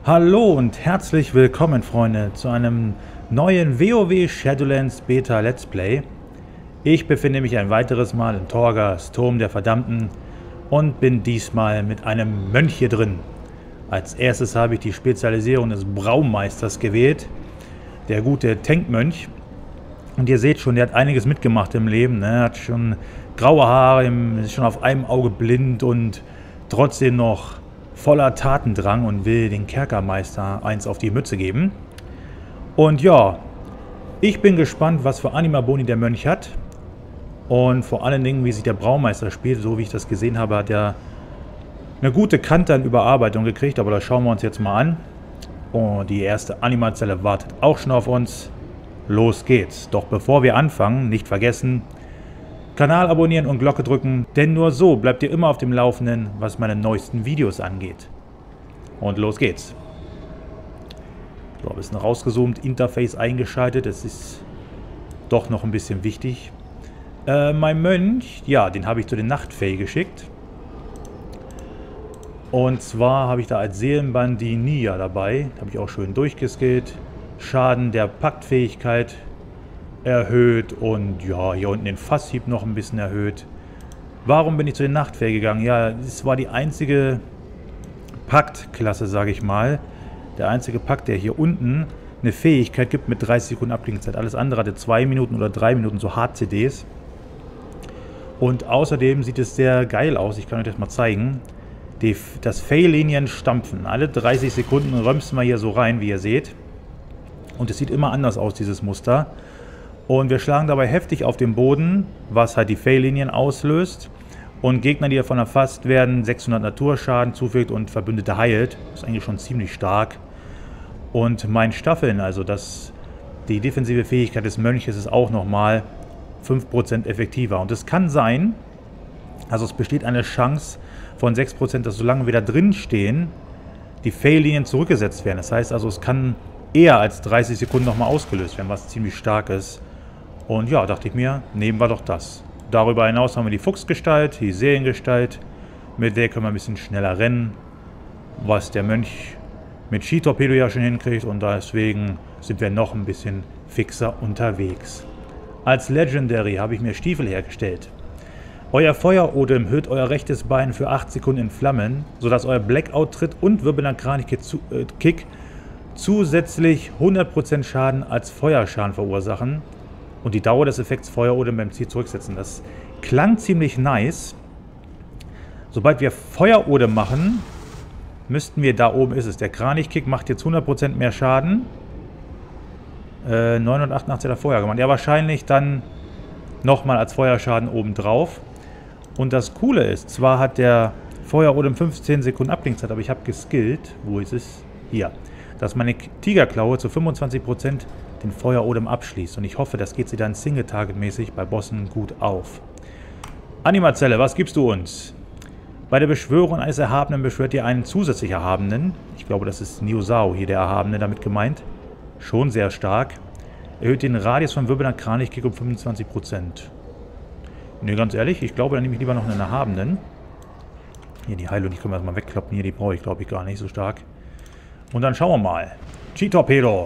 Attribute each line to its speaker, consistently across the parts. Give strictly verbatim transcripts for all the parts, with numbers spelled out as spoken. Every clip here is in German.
Speaker 1: Hallo und herzlich willkommen, Freunde, zu einem neuen WoW Shadowlands Beta Let's Play. Ich befinde mich ein weiteres Mal in Torghast, Turm der Verdammten, und bin diesmal mit einem Mönch hier drin. Als erstes habe ich die Spezialisierung des Braumeisters gewählt, der gute Tankmönch. Und ihr seht schon, der hat einiges mitgemacht im Leben, ne? Er hat schon graue Haare, ist schon auf einem Auge blind und trotzdem noch voller Tatendrang und will den Kerkermeister eins auf die Mütze geben. Und ja, ich bin gespannt, was für Animaboni der Mönch hat. Und vor allen Dingen, wie sich der Braumeister spielt. So wie ich das gesehen habe, hat er eine gute Kante an Überarbeitung gekriegt. Aber das schauen wir uns jetzt mal an. Und die erste Animazelle wartet auch schon auf uns. Los geht's. Doch bevor wir anfangen, nicht vergessen, Kanal abonnieren und Glocke drücken, denn nur so bleibt ihr immer auf dem Laufenden, was meine neuesten Videos angeht. Und los geht's. So, ein bisschen rausgezoomt, Interface eingeschaltet, es ist doch noch ein bisschen wichtig. Äh, mein Mönch, ja, den habe ich zu den Nachtfee geschickt. Und zwar habe ich da als Seelenband die Nia dabei, habe ich auch schön durchgeskillt. Schaden der Paktfähigkeit erhöht und ja, hier unten den Fasshieb noch ein bisschen erhöht. Warum bin ich zu den Nachtfee gegangen? Ja, es war die einzige Paktklasse, sage ich mal. Der einzige Pakt, der hier unten eine Fähigkeit gibt mit dreißig Sekunden Abklingzeit. Alles andere hatte zwei Minuten oder drei Minuten, so H C Ds. Und außerdem sieht es sehr geil aus. Ich kann euch das mal zeigen. Die, das Fey-Linien stampfen. Alle dreißig Sekunden römsen wir hier so rein, wie ihr seht. Und es sieht immer anders aus, dieses Muster. Und wir schlagen dabei heftig auf den Boden, was halt die Fey-Linien auslöst. Und Gegner, die davon erfasst werden, sechshundert Naturschaden zufügt und Verbündete heilt. Das ist eigentlich schon ziemlich stark. Und mein Staffeln, also das, die defensive Fähigkeit des Mönches, ist auch nochmal fünf Prozent effektiver. Und es kann sein, also es besteht eine Chance von sechs Prozent, dass solange wir da drin stehen, die Fey-Linien zurückgesetzt werden. Das heißt also, es kann eher als dreißig Sekunden nochmal ausgelöst werden, was ziemlich stark ist. Und ja, dachte ich mir, nehmen wir doch das. Darüber hinaus haben wir die Fuchsgestalt, die Seelengestalt. Mit der können wir ein bisschen schneller rennen, was der Mönch mit Skitorpedo ja schon hinkriegt. Und deswegen sind wir noch ein bisschen fixer unterwegs. Als Legendary habe ich mir Stiefel hergestellt. Euer Feuerodem hüllt euer rechtes Bein für acht Sekunden in Flammen, sodass euer Blackout-Tritt und wirbelnder Kranichkick zusätzlich hundert Prozent Schaden als Feuerschaden verursachen und die Dauer des Effekts Feuerodem beim Ziel zurücksetzen. Das klang ziemlich nice. Sobald wir Feuerodem machen, müssten wir, da oben ist es, der Kranichkick macht jetzt hundert Prozent mehr Schaden. Äh, neunhundertachtundachtzig hat er vorher gemacht. Ja, wahrscheinlich dann nochmal als Feuerschaden obendrauf. Und das Coole ist, zwar hat der Feuerodem fünfzehn Sekunden Abklingzeit, aber ich habe geskillt. Wo ist es? Hier. Dass meine Tigerklaue zu fünfundzwanzig Prozent den Feuerodem abschließt. Und ich hoffe, das geht sie dann Single-Target-mäßig bei Bossen gut auf. Animazelle, was gibst du uns? Bei der Beschwörung eines Erhabenen beschwört ihr einen zusätzlich Erhabenen. Ich glaube, das ist Niosao hier, der Erhabene, damit gemeint. Schon sehr stark. Erhöht den Radius von wirbelnder Kranichkick um fünfundzwanzig Prozent. Ne, ganz ehrlich, ich glaube, dann nehme ich lieber noch einen Erhabenen. Hier, die Heilung, die können wir erstmal wegkloppen. Hier, die brauche ich, glaube ich, gar nicht so stark. Und dann schauen wir mal. Skitorpedo.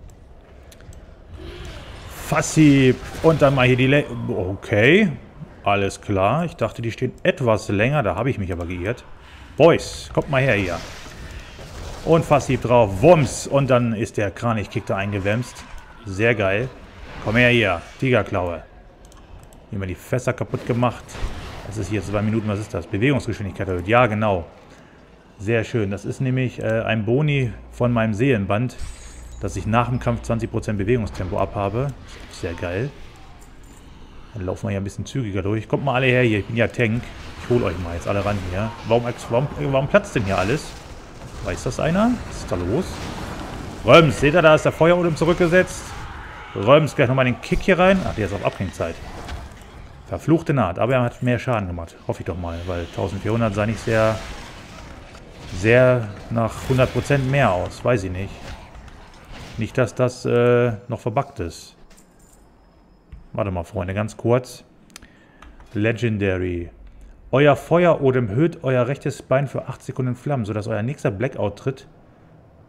Speaker 1: Fasshieb. Und dann mal hier die... Le okay. Alles klar. Ich dachte, die stehen etwas länger. Da habe ich mich aber geirrt. Boys, kommt mal her hier. Und Fasshieb drauf. Wumms. Und dann ist der Kranichkick da eingewämst. Sehr geil. Komm her hier. Tigerklaue. Hier haben wir die Fässer kaputt gemacht. Das ist hier zwei Minuten. Was ist das? Bewegungsgeschwindigkeit erhöht. Ja, genau. Sehr schön. Das ist nämlich äh, ein Boni von meinem Seelenband, dass ich nach dem Kampf zwanzig Prozent Bewegungstempo abhabe. Sehr geil. Dann laufen wir hier ein bisschen zügiger durch. Kommt mal alle her hier. Ich bin ja Tank. Ich hole euch mal jetzt alle ran hier. Warum, warum, warum platzt denn hier alles? Weiß das einer? Was ist da los? Röms, seht ihr, da ist der Feuerodem zurückgesetzt. Röms, gleich nochmal den Kick hier rein. Ach, der ist auf Abklingzeit. Verfluchte Naht. Aber er hat mehr Schaden gemacht. Hoffe ich doch mal, weil eintausendvierhundert sah nicht sehr... sehr nach hundert Prozent mehr aus. Weiß ich nicht. Nicht, dass das äh, noch verbuggt ist. Warte mal, Freunde, ganz kurz. Legendary. Euer Feuerodem hüllt euer rechtes Bein für acht Sekunden in Flammen, sodass euer nächster Blackout-Tritt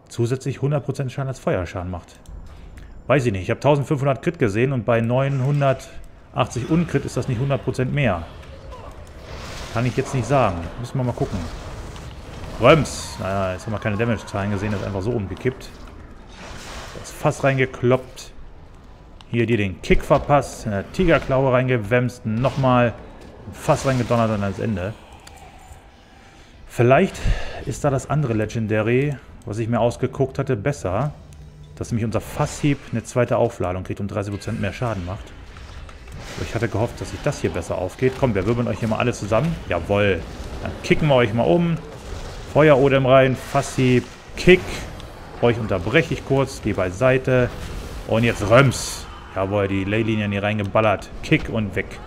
Speaker 1: zusätzlich hundert Prozent Schaden als Feuerschaden macht. Weiß ich nicht. Ich habe eintausendfünfhundert Crit gesehen und bei neunhundertachtzig Uncrit ist das nicht hundert Prozent mehr. Kann ich jetzt nicht sagen. Müssen wir mal gucken. Röms. Naja, jetzt haben wir keine Damage-Zahlen gesehen. Das ist einfach so umgekippt. Das Fass reingekloppt. Hier dir den Kick verpasst. In der Tigerklaue reingewämst. Nochmal. Fass reingedonnert und ans Ende. Vielleicht ist da das andere Legendary, was ich mir ausgeguckt hatte, besser. Dass nämlich unser Fasshieb eine zweite Aufladung kriegt und dreißig Prozent mehr Schaden macht. Aber ich hatte gehofft, dass sich das hier besser aufgeht. Komm, wir wirbeln euch hier mal alle zusammen. Jawohl. Dann kicken wir euch mal um. Feuer-Odem rein. Fasshieb. Kick. Euch unterbreche ich kurz. Geh beiseite. Und jetzt Röms. Jawohl, die Leylinien hier reingeballert. Kick und weg.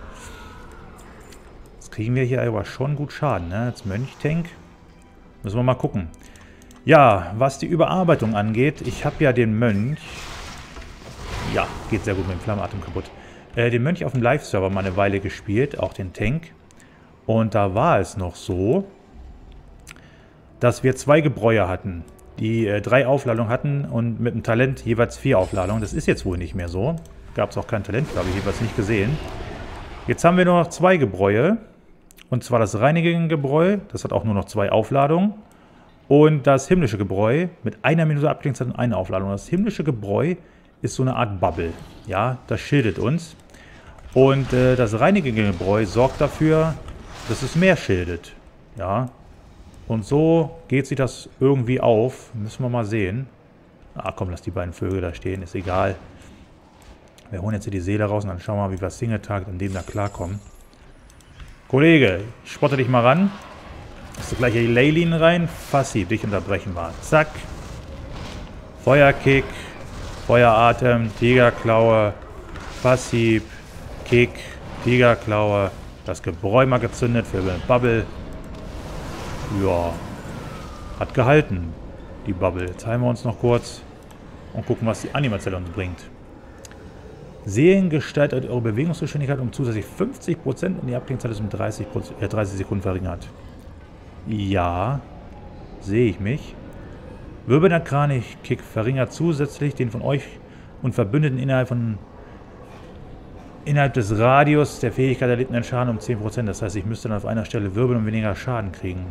Speaker 1: Jetzt kriegen wir hier aber schon gut Schaden, ne? Als Mönch-Tank. Müssen wir mal gucken. Ja, was die Überarbeitung angeht, ich habe ja den Mönch, ja, geht sehr gut mit dem Flammenatem kaputt, äh, den Mönch auf dem Live-Server mal eine Weile gespielt, auch den Tank. Und da war es noch so, dass wir zwei Gebräue hatten, die äh, drei Aufladungen hatten und mit dem Talent jeweils vier Aufladungen. Das ist jetzt wohl nicht mehr so. Gab es auch kein Talent, glaube ich, jeweils nicht gesehen. Jetzt haben wir nur noch zwei Gebräue, und zwar das Reinigen-Gebräu, das hat auch nur noch zwei Aufladungen. Und das himmlische Gebräu mit einer Minute Abklingzeit und einer Aufladung. Das himmlische Gebräu ist so eine Art Bubble. Ja, das schildet uns. Und äh, das reinigende Gebräu sorgt dafür, dass es mehr schildet. Ja. Und so geht sich das irgendwie auf. Müssen wir mal sehen. Ah, komm, lass die beiden Vögel da stehen. Ist egal. Wir holen jetzt hier die Seele raus und dann schauen wir mal, wie wir das Single-Tag in dem da klarkommen. Kollege, ich spotte dich mal ran. Hast du gleich hier die Leylinien rein? Fasshieb, dich unterbrechen wir. Zack. Feuerkick. Feueratem. Tigerklaue. Fasshieb. Kick. Tigerklaue. Das Gebräu mal gezündet für eine Bubble. Ja. Hat gehalten, die Bubble. Jetzt heilen wir uns noch kurz und gucken, was die Animazelle uns bringt. Seelen gestaltet eure Bewegungsgeschwindigkeit um zusätzlich fünfzig Prozent und die Abklingzeit ist um dreißig, äh, dreißig Sekunden verringert. Ja, sehe ich mich. Wirbelnder Kranich-Kick verringert zusätzlich den von euch und Verbündeten innerhalb von innerhalb des Radius der Fähigkeit erlittenen Schaden um zehn Prozent. Das heißt, ich müsste dann auf einer Stelle wirbeln und weniger Schaden kriegen.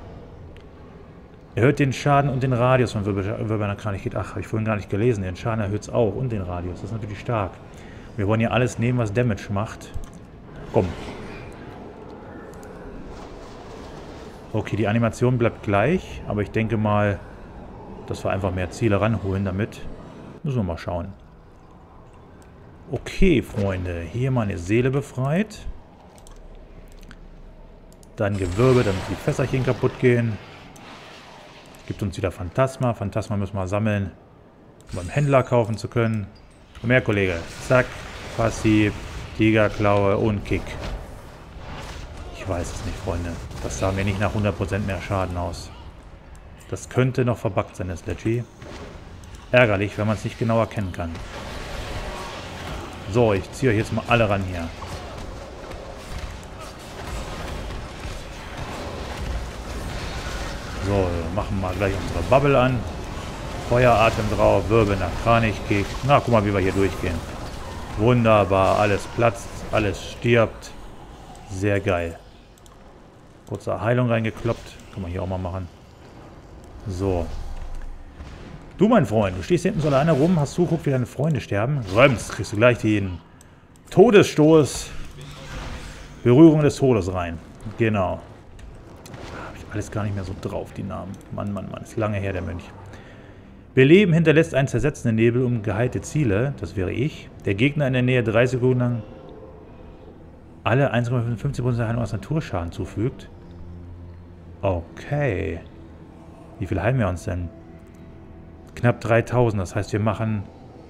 Speaker 1: Erhöht den Schaden und den Radius von wirbelnder Kranich-Kick. Ach, habe ich vorhin gar nicht gelesen. Den Schaden erhöht es auch und den Radius. Das ist natürlich stark. Wir wollen hier alles nehmen, was Damage macht. Komm. Okay, die Animation bleibt gleich, aber ich denke mal, dass wir einfach mehr Ziele ranholen damit. Müssen wir mal schauen. Okay, Freunde, hier mal eine Seele befreit. Dann gewirbelt, damit die Fässerchen kaputt gehen. Gibt uns wieder Phantasma. Phantasma müssen wir sammeln, um beim Händler kaufen zu können. Komm her, Kollege. Zack, Fasshieb, Tigerklaue und Kick. Ich weiß es nicht, Freunde. Das sah mir nicht nach hundert Prozent mehr Schaden aus. Das könnte noch verbuggt sein, das Leggy. Ärgerlich, wenn man es nicht genau erkennen kann. So, ich ziehe euch jetzt mal alle ran hier. So, machen wir gleich unsere Bubble an. Feueratem drauf, wirbelnder Kranich-Kick. Na, guck mal, wie wir hier durchgehen. Wunderbar, alles platzt, alles stirbt. Sehr geil. Kurze Heilung reingekloppt. Kann man hier auch mal machen. So. Du, mein Freund, du stehst hinten so alleine rum, hast zuguckt, wie deine Freunde sterben. Röms, kriegst du gleich den Todesstoß. Berührung des Todes rein. Genau. Habe ich alles gar nicht mehr so drauf, die Namen. Mann, Mann, Mann, ist lange her, der Mönch. Beleben hinterlässt einen zersetzenden Nebel um geheilte Ziele. Das wäre ich. Der Gegner in der Nähe drei Sekunden lang alle eins Komma fünfundfünfzig Prozent der Heilung aus Naturschaden zufügt. Okay. Wie viel heilen wir uns denn? Knapp dreitausend. Das heißt, wir machen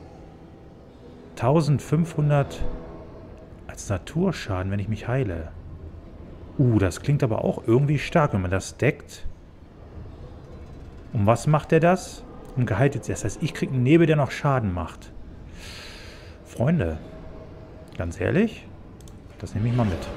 Speaker 1: eintausendfünfhundert als Naturschaden, wenn ich mich heile. Uh, das klingt aber auch irgendwie stark, wenn man das stackt. Und was macht der das? Um geheilte Ziele. Das heißt, ich kriege einen Nebel, der noch Schaden macht. Freunde, ganz ehrlich, das nehme ich mal mit.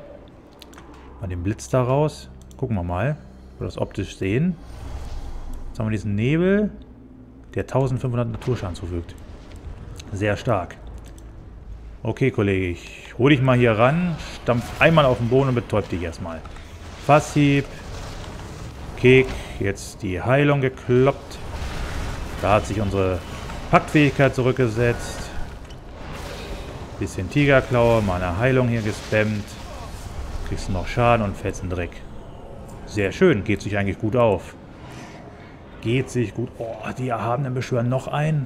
Speaker 1: Mal den Blitz da raus. Gucken wir mal, ob wir das optisch sehen. Jetzt haben wir diesen Nebel, der eintausendfünfhundert Naturschaden zufügt. Sehr stark. Okay, Kollege, ich hol dich mal hier ran, stampf einmal auf den Boden und betäub dich erstmal. Fasshieb. Kick. Jetzt die Heilung gekloppt. Da hat sich unsere Paktfähigkeit zurückgesetzt. Bisschen Tigerklaue, mal eine Heilung hier gespammt. Kriegst du noch Schaden und fällst in den Dreck. Sehr schön, geht sich eigentlich gut auf. Geht sich gut. Oh, die Erhabenen beschwören noch ein.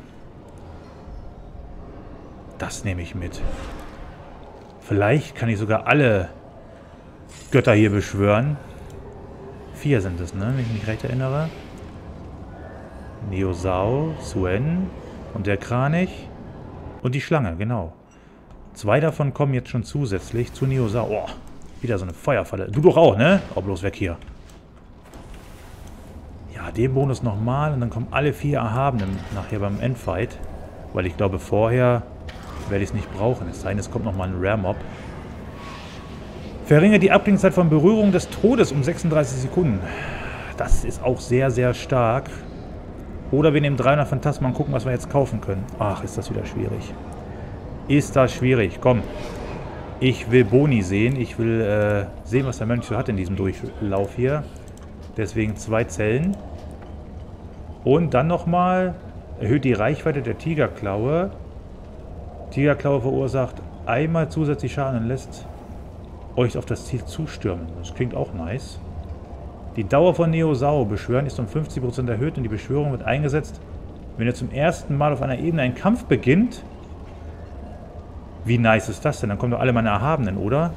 Speaker 1: Das nehme ich mit. Vielleicht kann ich sogar alle Götter hier beschwören. Vier sind es, ne? Wenn ich mich recht erinnere. Neosau, Suen und der Kranich und die Schlange, genau. Zwei davon kommen jetzt schon zusätzlich zu Neosau. Oh, wieder so eine Feuerfalle. Du doch auch, ne? Oh, bloß weg hier. Ja, den Bonus nochmal und dann kommen alle vier Erhabenen nachher beim Endfight. Weil ich glaube, vorher werde ich es nicht brauchen. Es sei denn, es kommt nochmal ein Rare Mob. Verringert die Abklingzeit von Berührung des Todes um sechsunddreißig Sekunden. Das ist auch sehr, sehr stark. Oder wir nehmen dreihundert Phantasma und gucken, was wir jetzt kaufen können. Ach, ist das wieder schwierig. Ist das schwierig. Komm. Ich will Boni sehen. Ich will äh, sehen, was der Mönch so hat in diesem Durchlauf hier. Deswegen zwei Zellen. Und dann nochmal erhöht die Reichweite der Tigerklaue. Tigerklaue verursacht einmal zusätzlich Schaden und lässt euch auf das Ziel zustürmen. Das klingt auch nice. Die Dauer von Neosau beschwören ist um fünfzig Prozent erhöht und die Beschwörung wird eingesetzt, wenn ihr zum ersten Mal auf einer Ebene ein Kampf beginnt. Wie nice ist das denn? Dann kommen doch alle meine Erhabenen, oder?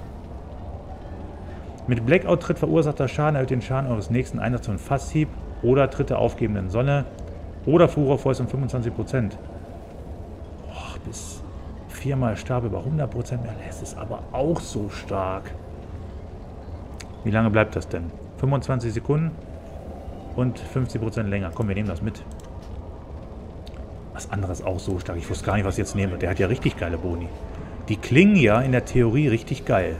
Speaker 1: Mit Blackout-Tritt verursachter Schaden erhöht den Schaden eures nächsten Einsatzes von Fasshieb oder Tritt der aufgebenden Sonne oder Furorfäust um fünfundzwanzig Prozent. Boah, bis viermal starb über hundert Prozent mehr. Das ist aber auch so stark. Wie lange bleibt das denn? fünfundzwanzig Sekunden und fünfzig Prozent länger. Komm, wir nehmen das mit. Was anderes auch so stark. Ich wusste gar nicht, was ich jetzt nehme. Der hat ja richtig geile Boni. Die klingen ja in der Theorie richtig geil.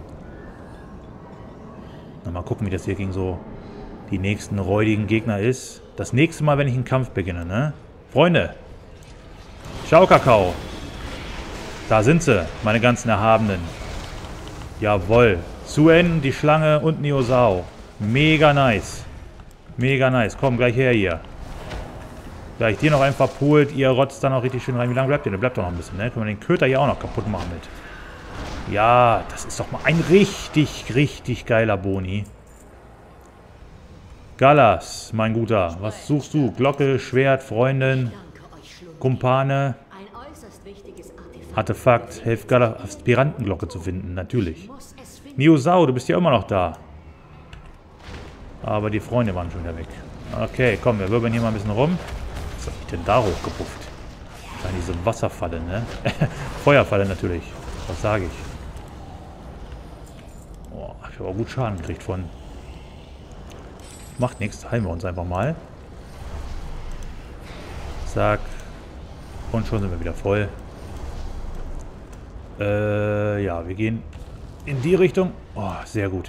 Speaker 1: Na, mal gucken, wie das hier gegen so die nächsten räudigen Gegner ist. Das nächste Mal, wenn ich einen Kampf beginne, ne? Freunde! Schau, Kakao! Da sind sie, meine ganzen Erhabenen. Jawohl. Suen, die Schlange und Neosau. Mega nice. Mega nice. Komm, gleich her hier. Gleich dir noch einen verpult. Ihr rotzt dann auch richtig schön rein. Wie lange bleibt ihr? Der bleibt doch noch ein bisschen, ne? Können wir den Köter hier auch noch kaputt machen mit. Ja, das ist doch mal ein richtig, richtig geiler Boni. Galas, mein Guter. Was suchst du? Glocke, Schwert, Freundin, Kumpane. Artefakt. Hilft Galas, Aspirantenglocke zu finden. Natürlich. Neosau, du bist ja immer noch da. Aber die Freunde waren schon wieder weg. Okay, komm, wir wirbeln hier mal ein bisschen rum. Was hab ich denn da hochgepufft? Da diese Wasserfalle, ne? Feuerfalle natürlich. Was sage ich? Boah, ich habe auch gut Schaden gekriegt von. Macht nichts, heilen wir uns einfach mal. Zack. Und schon sind wir wieder voll. Äh, ja, wir gehen in die Richtung. Oh, sehr gut.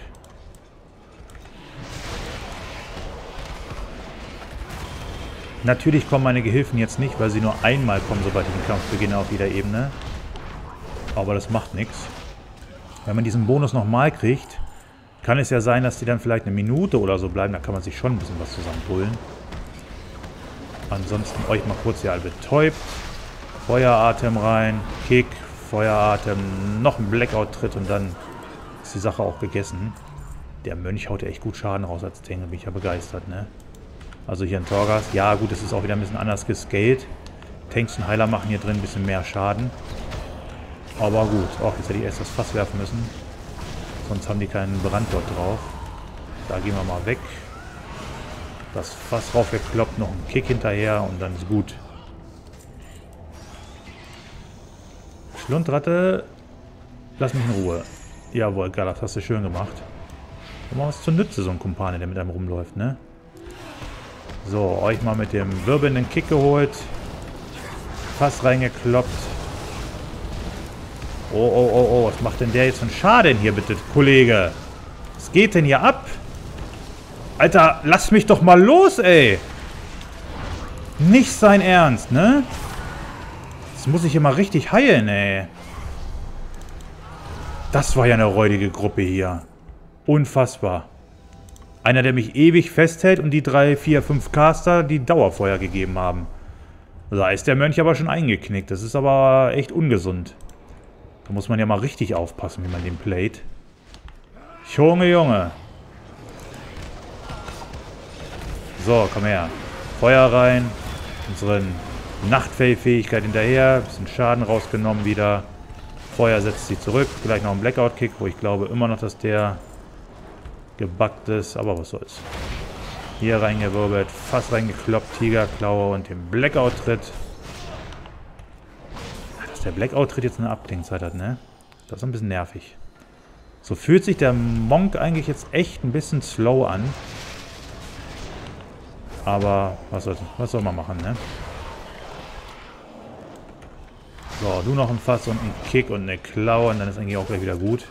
Speaker 1: Natürlich kommen meine Gehilfen jetzt nicht, weil sie nur einmal kommen, sobald ich den Kampf beginne auf jeder Ebene. Aber das macht nichts. Wenn man diesen Bonus nochmal kriegt, kann es ja sein, dass die dann vielleicht eine Minute oder so bleiben. Da kann man sich schon ein bisschen was zusammenholen. Ansonsten euch mal kurz hier alle betäubt. Feueratem rein, Kick, Feueratem, noch ein Blackout-Tritt und dann ist die Sache auch gegessen. Der Mönch haut ja echt gut Schaden raus als Tank, bin ich ja begeistert, ne? Also hier ein Torghast. Ja gut, es ist auch wieder ein bisschen anders gescaled. Tanks und Heiler machen hier drin ein bisschen mehr Schaden. Aber gut. Och, jetzt hätte ich erst das Fass werfen müssen. Sonst haben die keinen Brand dort drauf. Da gehen wir mal weg. Das Fass raufgekloppt, noch ein Kick hinterher und dann ist gut. Schlundratte, lass mich in Ruhe. Jawohl, geil, das hast du schön gemacht. Immer was zur Nütze, so ein Kumpane, der mit einem rumläuft, ne? So, euch mal mit dem wirbelnden Kick geholt. Fass reingekloppt. Oh, oh, oh, oh, was macht denn der jetzt für einen Schaden hier, bitte, Kollege? Was geht denn hier ab? Alter, lass mich doch mal los, ey! Nicht sein Ernst, ne? Jetzt muss ich hier mal richtig heilen, ey. Das war ja eine räudige Gruppe hier. Unfassbar. Einer, der mich ewig festhält und die drei, vier, fünf Caster, die Dauerfeuer gegeben haben. Da ist der Mönch aber schon eingeknickt. Das ist aber echt ungesund. Da muss man ja mal richtig aufpassen, wie man den playt. Junge, Junge. So, komm her. Feuer rein. Unseren Nachtfähigkeit hinterher. Bisschen Schaden rausgenommen wieder. Feuer setzt sie zurück. Vielleicht noch ein Blackout-Kick, wo ich glaube immer noch, dass der gebuggt ist. Aber was soll's. Hier reingewirbelt. Fast reingekloppt. Tigerklaue und den Blackout-Tritt. Dass der Blackout-Tritt jetzt eine Abklingzeit hat, ne? Das ist ein bisschen nervig. So fühlt sich der Monk eigentlich jetzt echt ein bisschen slow an. Aber was soll, was soll man machen, ne? So, du noch ein Fass und ein Kick und eine Klaue und dann ist eigentlich auch gleich wieder gut.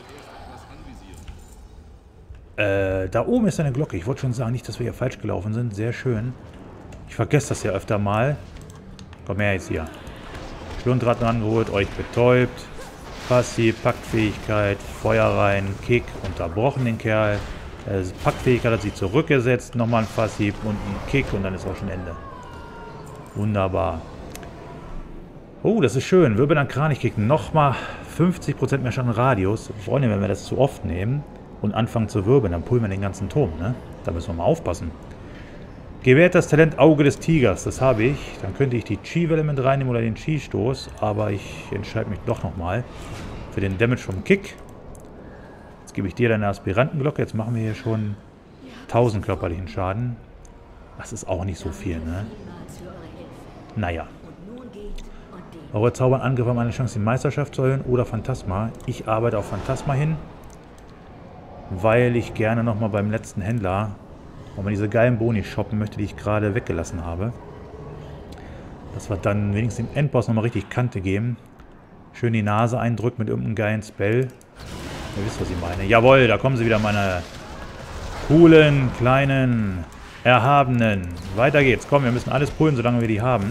Speaker 1: Äh, da oben ist eine Glocke. Ich wollte schon sagen, nicht, dass wir hier falsch gelaufen sind. Sehr schön. Ich vergesse das ja öfter mal. Komm her jetzt hier. Schlundratten angeholt, euch betäubt. Passiv, Paktfähigkeit, Feuer rein, Kick, unterbrochen den Kerl. Äh, Paktfähigkeit hat sie zurückgesetzt. Nochmal ein Passiv und ein Kick und dann ist auch schon Ende. Wunderbar. Oh, das ist schön. Wirbel an Kranich kicken. Nochmal fünfzig Prozent mehr Schadenradius. Freunde, wenn wir das zu oft nehmen und anfangen zu wirbeln, dann pullen wir den ganzen Turm, ne? Da müssen wir mal aufpassen. Gewährt das Talent Auge des Tigers. Das habe ich. Dann könnte ich die Chi-Welle mit reinnehmen oder den Chi-Stoß. Aber ich entscheide mich doch nochmal für den Damage vom Kick. Jetzt gebe ich dir deine Aspirantenglocke. Jetzt machen wir hier schon tausend körperlichen Schaden. Das ist auch nicht so viel, ne? Naja. Eure Zaubern Angriff haben eine Chance, die Meisterschaft zu erhöhen oder Phantasma. Ich arbeite auf Phantasma hin, weil ich gerne nochmal beim letzten Händler nochmal diese geilen Boni shoppen möchte, die ich gerade weggelassen habe. Dass wir dann wenigstens dem Endboss nochmal richtig Kante geben. Schön die Nase eindrücken mit irgendeinem geilen Spell. Ihr wisst, was ich meine. Jawohl, da kommen sie wieder, meine coolen, kleinen, erhabenen. Weiter geht's. Komm, wir müssen alles pullen, solange wir die haben.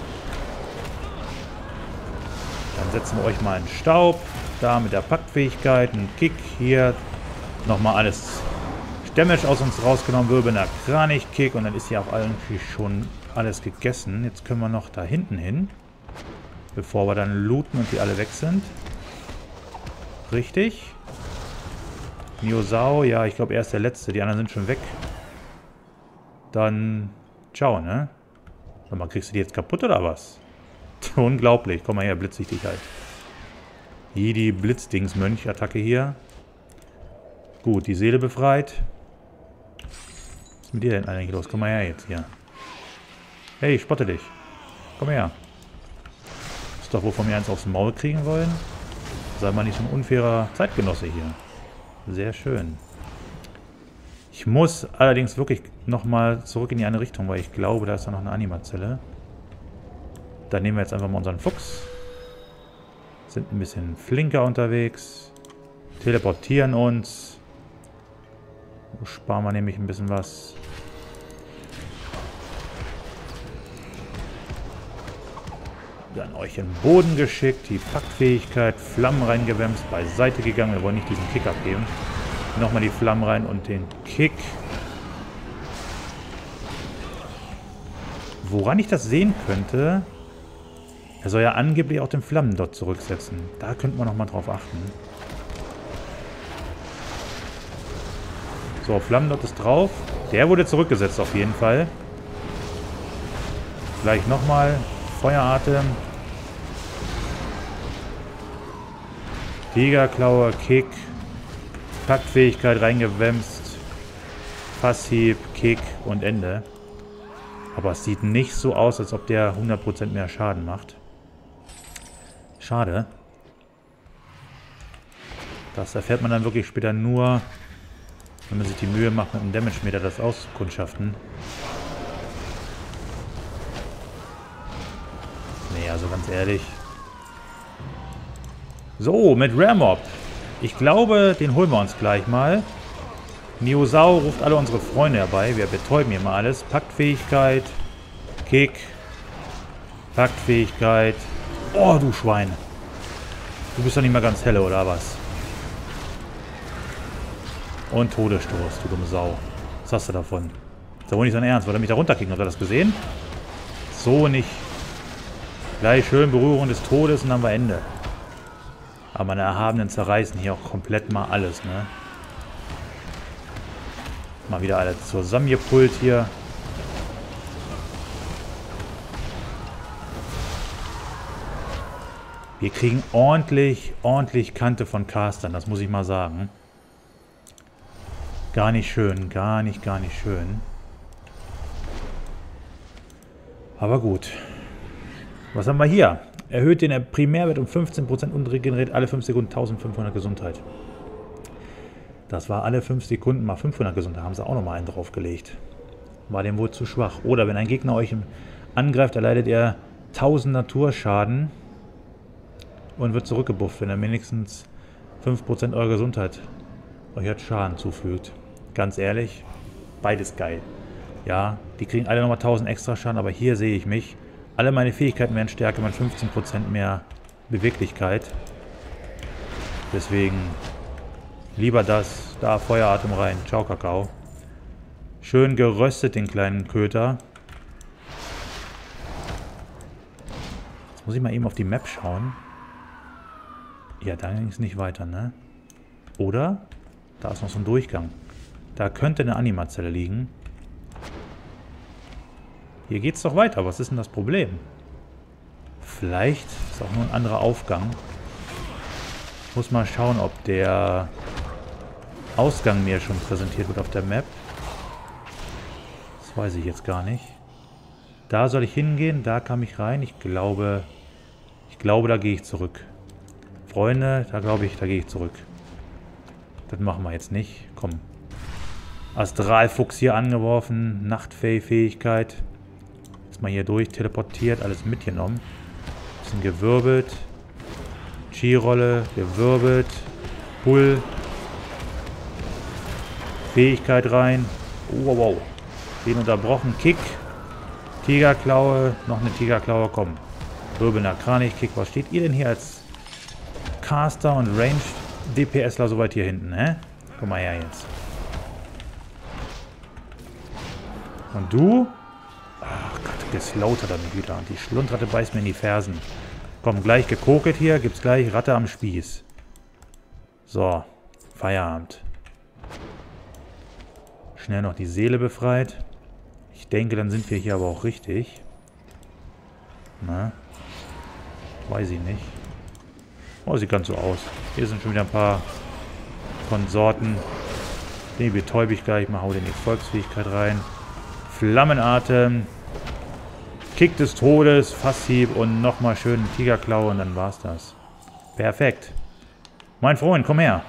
Speaker 1: Dann setzen wir euch mal in Staub. Da mit der Paktfähigkeit. Ein Kick hier. Nochmal alles Damage aus uns rausgenommen. Wirbelnder Kranich-Kick. Und dann ist hier auch eigentlich schon alles gegessen. Jetzt können wir noch da hinten hin. Bevor wir dann looten und die alle weg sind. Richtig. Niosau. Ja, ich glaube, er ist der Letzte. Die anderen sind schon weg. Dann ciao, ne? Sag mal, kriegst du die jetzt kaputt oder was? Unglaublich. Komm mal her, blitz ich dich halt. Hier die Blitzdingsmönch-Attacke hier. Gut, die Seele befreit. Was ist mit dir denn eigentlich los? Komm mal her jetzt hier. Hey, ich spotte dich. Komm her. Ist doch wohl von mir eins aufs Maul kriegen wollen. Sei mal nicht so ein unfairer Zeitgenosse hier. Sehr schön. Ich muss allerdings wirklich nochmal zurück in die eine Richtung, weil ich glaube, da ist da noch eine Animazelle. Dann nehmen wir jetzt einfach mal unseren Fuchs. Sind ein bisschen flinker unterwegs. Teleportieren uns. So sparen wir nämlich ein bisschen was. Dann euch in den Boden geschickt. Die Packfähigkeit. Flammen reingewämst. Beiseite gegangen. Wir wollen nicht diesen Kick abgeben. Nochmal die Flammen rein und den Kick. Woran ich das sehen könnte... Er soll ja angeblich auch den Flammendot zurücksetzen. Da könnte man nochmal drauf achten. So, Flammendot ist drauf. Der wurde zurückgesetzt auf jeden Fall. Gleich nochmal. Feueratem. Tigerklaue, Kick. Paktfähigkeit reingewämst. Passiv, Kick und Ende. Aber es sieht nicht so aus, als ob der hundert Prozent mehr Schaden macht. Schade. Das erfährt man dann wirklich später nur, wenn man sich die Mühe macht, mit einem Damage-Meter das auszukundschaften. Nee, also ganz ehrlich. So, mit Rare Mob. Ich glaube, den holen wir uns gleich mal. Niosau ruft alle unsere Freunde herbei. Wir betäuben hier mal alles. Paktfähigkeit, Kick, Paktfähigkeit. Oh, du Schwein. Du bist doch nicht mehr ganz helle, oder was? Und Todesstoß, du dumme Sau. Was hast du davon? Ist doch wohl nicht sein Ernst. Wollte er mich da runterkicken? Habt ihr das gesehen? So nicht. Gleich schön Berührung des Todes und dann war Ende. Aber meine Erhabenen zerreißen hier auch komplett mal alles, ne? Mal wieder alle zusammengepult hier. Wir kriegen ordentlich, ordentlich Kante von Castern, das muss ich mal sagen. Gar nicht schön, gar nicht, gar nicht schön. Aber gut. Was haben wir hier? Erhöht den Primärwert um fünfzehn Prozent und regeneriert alle fünf Sekunden eintausendfünfhundert Gesundheit. Das war alle fünf Sekunden mal fünfhundert Gesundheit. Da haben sie auch nochmal einen draufgelegt. War dem wohl zu schwach. Oder wenn ein Gegner euch angreift, erleidet er tausend Naturschaden und wird zurückgebufft, wenn er wenigstens fünf Prozent eurer Gesundheit euch hat Schaden zufügt. Ganz ehrlich, beides geil. Ja, die kriegen alle nochmal tausend extra Schaden, aber hier sehe ich mich. Alle meine Fähigkeiten werden stärker, man fünfzehn Prozent mehr Beweglichkeit. Deswegen lieber das. Da, Feueratem rein. Ciao, Kakao. Schön geröstet, den kleinen Köter. Jetzt muss ich mal eben auf die Map schauen. Ja, da ging es nicht weiter, ne? Oder? Da ist noch so ein Durchgang. Da könnte eine Animazelle liegen. Hier geht's doch weiter. Was ist denn das Problem? Vielleicht ist auch nur ein anderer Aufgang. Ich muss mal schauen, ob der Ausgang mir schon präsentiert wird auf der Map. Das weiß ich jetzt gar nicht. Da soll ich hingehen. Da kam ich rein. Ich glaube, ich glaube, da gehe ich zurück. Freunde, da glaube ich, da gehe ich zurück. Das machen wir jetzt nicht. Komm. Astralfuchs hier angeworfen. Nachtfähigkeit. Ist mal hier durch. Teleportiert. Alles mitgenommen. Bisschen gewirbelt. Chi-Rolle. Gewirbelt. Pull. Fähigkeit rein. Oh, wow, wow. Den unterbrochen. Kick. Tigerklaue. Noch eine Tigerklaue. Komm. Wirbelnder Kranich-Kick. Was steht ihr denn hier als Caster und Ranged DPSler so weit hier hinten, hä? Komm mal her jetzt. Und du? Ach Gott, geslowt hat er mich wieder. Und die Schlundratte beißt mir in die Fersen. Komm, gleich gekokelt hier. Gibt's gleich Ratte am Spieß. So. Feierabend. Schnell noch die Seele befreit. Ich denke, dann sind wir hier aber auch richtig. Na? Weiß ich nicht. Oh, sieht ganz so aus. Hier sind schon wieder ein paar Konsorten. Den betäube ich gleich mal. Hau den in die Volksfähigkeit rein. Flammenatem. Kick des Todes. Fasshieb und nochmal schön Tigerklaue und dann war's das. Perfekt. Mein Freund, komm her.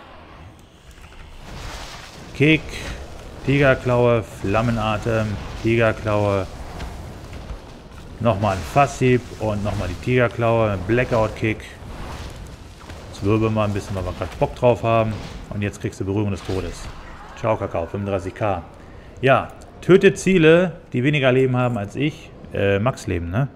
Speaker 1: Kick. Tigerklaue. Flammenatem. Tigerklaue. Nochmal ein Fasshieb und nochmal die Tigerklaue. Blackout-Kick. Wirbel mal ein bisschen, weil wir gerade Bock drauf haben. Und jetzt kriegst du Berührung des Todes. Ciao, Kakao, fünfunddreißig K. Ja, tötet Ziele, die weniger Leben haben als ich. Äh, Max-Leben, ne?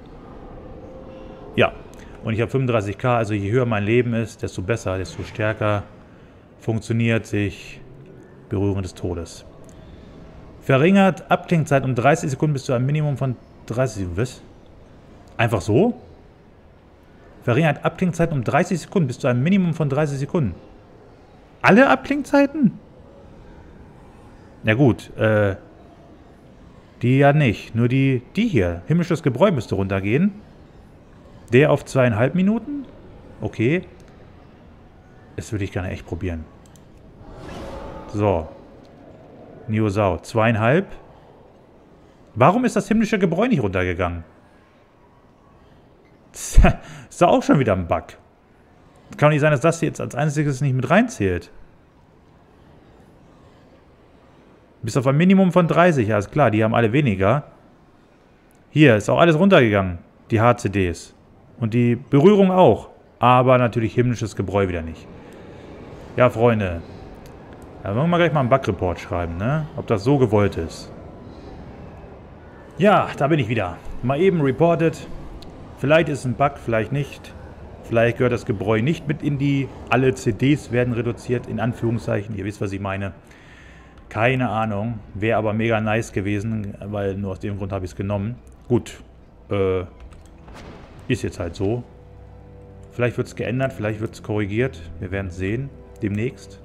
Speaker 1: Ja, und ich habe fünfunddreißig K, also je höher mein Leben ist, desto besser, desto stärker funktioniert sich Berührung des Todes. Verringert Abklingzeit um dreißig Sekunden bis zu einem Minimum von dreißig Sekunden. Was? Einfach so? Verringert Abklingzeit um dreißig Sekunden bis zu einem Minimum von dreißig Sekunden. Alle Abklingzeiten? Na gut, äh, die ja nicht. Nur die, die hier. Himmlisches Gebräu müsste runtergehen. Der auf zweieinhalb Minuten? Okay. Das würde ich gerne echt probieren. So. Niosau. Zweieinhalb. Warum ist das himmlische Gebräu nicht runtergegangen? Ist doch auch schon wieder ein Bug. Kann doch nicht sein, dass das jetzt als einziges nicht mit reinzählt. Bis auf ein Minimum von dreißig, ja ist klar, die haben alle weniger. Hier ist auch alles runtergegangen, die H C Ds. Und die Berührung auch. Aber natürlich himmlisches Gebräu wieder nicht. Ja, Freunde. Da wollen wir gleich mal einen Bug-Report schreiben, ne? Ob das so gewollt ist. Ja, da bin ich wieder. Mal eben reported. Vielleicht ist es ein Bug, vielleicht nicht. Vielleicht gehört das Gebräu nicht mit in die... Alle C Ds werden reduziert, in Anführungszeichen. Ihr wisst, was ich meine. Keine Ahnung. Wäre aber mega nice gewesen, weil nur aus dem Grund habe ich es genommen. Gut. Äh, ist jetzt halt so. Vielleicht wird es geändert, vielleicht wird es korrigiert. Wir werden es sehen. Demnächst.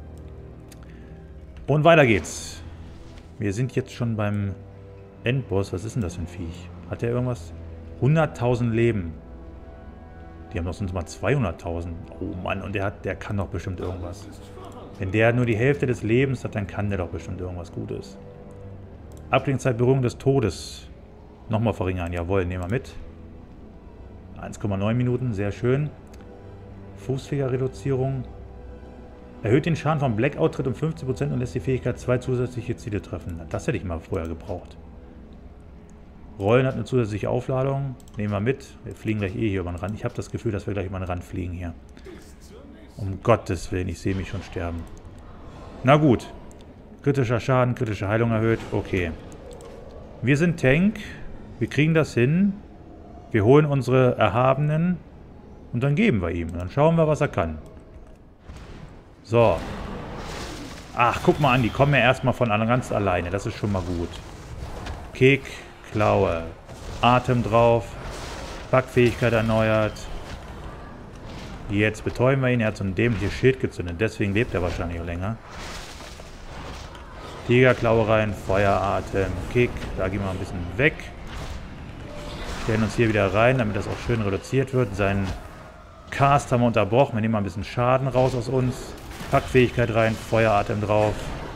Speaker 1: Und weiter geht's. Wir sind jetzt schon beim Endboss. Was ist denn das für ein Viech? Hat der irgendwas? hunderttausend Leben. Die haben doch sonst mal zweihunderttausend. Oh Mann, und der hat, der kann doch bestimmt irgendwas. Wenn der nur die Hälfte des Lebens hat, dann kann der doch bestimmt irgendwas Gutes. Abklingzeit, Berührung des Todes. Nochmal verringern, jawohl, nehmen wir mit. eins Komma neun Minuten, sehr schön. Fußfeger-Reduzierung. Erhöht den Schaden vom Blackout-Tritt um fünfzig Prozent und lässt die Fähigkeit zwei zusätzliche Ziele treffen. Das hätte ich mal vorher gebraucht. Rollen hat eine zusätzliche Aufladung. Nehmen wir mit. Wir fliegen gleich eh hier über den Rand. Ich habe das Gefühl, dass wir gleich über den Rand fliegen hier. Um Gottes Willen, ich sehe mich schon sterben. Na gut. Kritischer Schaden, kritische Heilung erhöht. Okay. Wir sind Tank. Wir kriegen das hin. Wir holen unsere Erhabenen. Und dann geben wir ihm. Und dann schauen wir, was er kann. So. Ach, guck mal an. Die kommen ja erstmal von ganz alleine. Das ist schon mal gut. Kick. Klaue. Atem drauf. Packfähigkeit erneuert. Jetzt betäuben wir ihn. Er hat so ein dämliches Schild gezündet. Deswegen lebt er wahrscheinlich auch länger. Tigerklaue rein. Feueratem. Kick. Da gehen wir ein bisschen weg. Stellen uns hier wieder rein, damit das auch schön reduziert wird. Seinen Cast haben wir unterbrochen. Wir nehmen mal ein bisschen Schaden raus aus uns. Packfähigkeit rein. Feueratem drauf.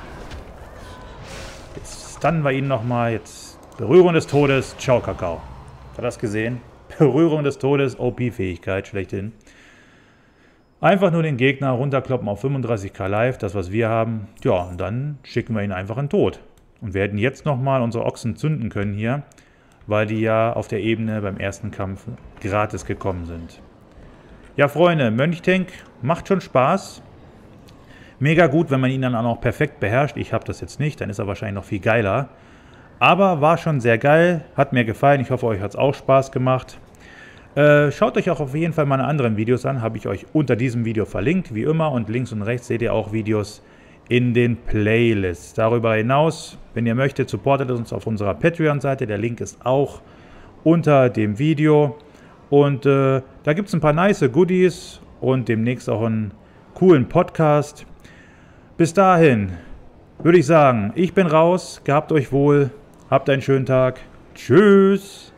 Speaker 1: Jetzt stunnen wir ihn nochmal. Jetzt Berührung des Todes, ciao Kakao. Hat er das gesehen? Berührung des Todes, O P-Fähigkeit, schlechthin. Einfach nur den Gegner runterkloppen auf fünfunddreißig K Life, das was wir haben. Ja, und dann schicken wir ihn einfach in den Tod. Und werden jetzt nochmal unsere Ochsen zünden können hier, weil die ja auf der Ebene beim ersten Kampf gratis gekommen sind. Ja, Freunde, Mönchtank macht schon Spaß. Mega gut, wenn man ihn dann auch noch perfekt beherrscht. Ich habe das jetzt nicht, dann ist er wahrscheinlich noch viel geiler. Aber war schon sehr geil, hat mir gefallen. Ich hoffe, euch hat es auch Spaß gemacht. Äh, schaut euch auch auf jeden Fall meine anderen Videos an. Habe ich euch unter diesem Video verlinkt, wie immer. Und links und rechts seht ihr auch Videos in den Playlists. Darüber hinaus, wenn ihr möchtet, supportet uns auf unserer Patreon-Seite. Der Link ist auch unter dem Video. Und äh, da gibt es ein paar nice Goodies und demnächst auch einen coolen Podcast. Bis dahin würde ich sagen, ich bin raus. Gehabt euch wohl. Habt einen schönen Tag. Tschüss.